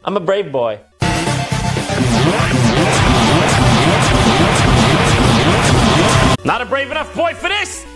I'm a brave boy. Not a brave enough boy for this!